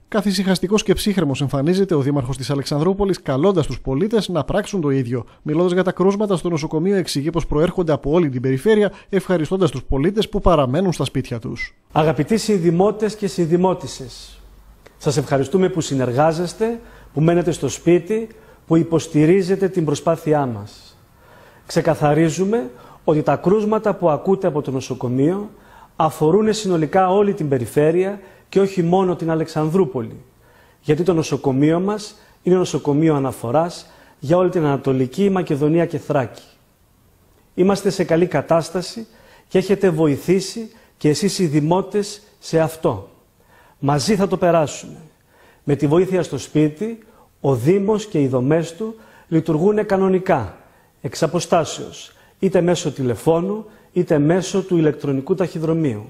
Καθησυχαστικός και ψύχρεμος εμφανίζεται ο δήμαρχος της Αλεξανδρούπολης, καλώντας τους πολίτες να πράξουν το ίδιο. Μιλώντας για τα κρούσματα στο νοσοκομείο, εξηγεί πως προέρχονται από όλη την περιφέρεια, ευχαριστώντας τους πολίτες που παραμένουν στα σπίτια τους. Αγαπητοί συνδημότες και συνδημότισσες, σας ευχαριστούμε που συνεργάζεστε, που μένετε στο σπίτι, που υποστηρίζετε την προσπάθειά μας. Ξεκαθαρίζουμε ότι τα κρούσματα που ακούτε από το νοσοκομείο αφορούν συνολικά όλη την περιφέρεια και όχι μόνο την Αλεξανδρούπολη, γιατί το νοσοκομείο μας είναι νοσοκομείο αναφοράς για όλη την Ανατολική Μακεδονία και Θράκη. Είμαστε σε καλή κατάσταση και έχετε βοηθήσει και εσείς οι δημότες σε αυτό. Μαζί θα το περάσουμε. Με τη βοήθεια στο σπίτι, ο Δήμος και οι δομές του λειτουργούν κανονικά, εξ αποστάσεως, είτε μέσω τηλεφώνου, είτε μέσω του ηλεκτρονικού ταχυδρομείου.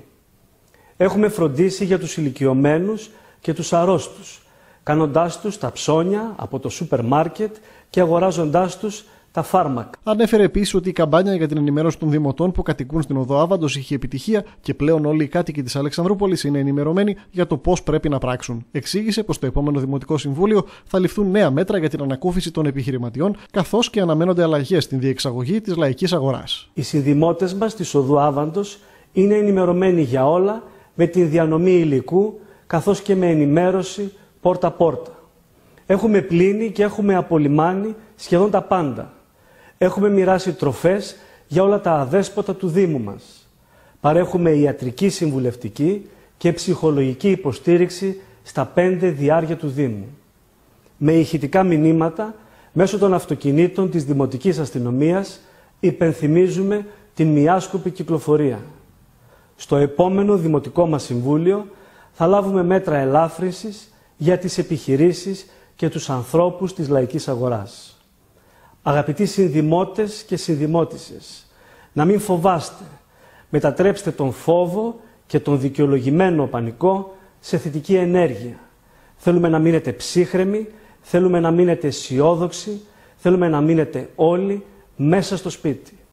Έχουμε φροντίσει για τους ηλικιωμένους και τους αρρώστους, κάνοντάς τους τα ψώνια από το σούπερ μάρκετ και αγοράζοντάς τους τα φάρμακα. Ανέφερε επίσης ότι η καμπάνια για την ενημέρωση των δημοτών που κατοικούν στην οδό Άβαντος είχε επιτυχία και πλέον όλοι οι κάτοικοι της Αλεξανδρούπολης είναι ενημερωμένοι για το πώς πρέπει να πράξουν. Εξήγησε πως το επόμενο Δημοτικό Συμβούλιο θα ληφθούν νέα μέτρα για την ανακούφιση των επιχειρηματιών, καθώς και αναμένονται αλλαγές στην διεξαγωγή της λαϊκής αγοράς. Οι συνδημότες μας της οδού Άβαντος είναι ενημερωμένοι για όλα, με την διανομή υλικού, καθώς και με ενημέρωση πόρτα-πόρτα. Έχουμε πλύνει και έχουμε απολυμάνει σχεδόν τα πάντα. Έχουμε μοιράσει τροφές για όλα τα αδέσποτα του Δήμου μας. Παρέχουμε ιατρική συμβουλευτική και ψυχολογική υποστήριξη στα 5 διάρκεια του Δήμου. Με ηχητικά μηνύματα, μέσω των αυτοκινήτων της Δημοτικής Αστυνομίας, υπενθυμίζουμε την μιάσκοπη κυκλοφορία. Στο επόμενο Δημοτικό μας Συμβούλιο θα λάβουμε μέτρα ελάφρυνσης για τις επιχειρήσεις και τους ανθρώπους της λαϊκής αγοράς. Αγαπητοί συνδημότες και συνδημότισσες, να μην φοβάστε. Μετατρέψτε τον φόβο και τον δικαιολογημένο πανικό σε θετική ενέργεια. Θέλουμε να μείνετε ψύχρεμοι, θέλουμε να μείνετε αισιόδοξοι, θέλουμε να μείνετε όλοι μέσα στο σπίτι.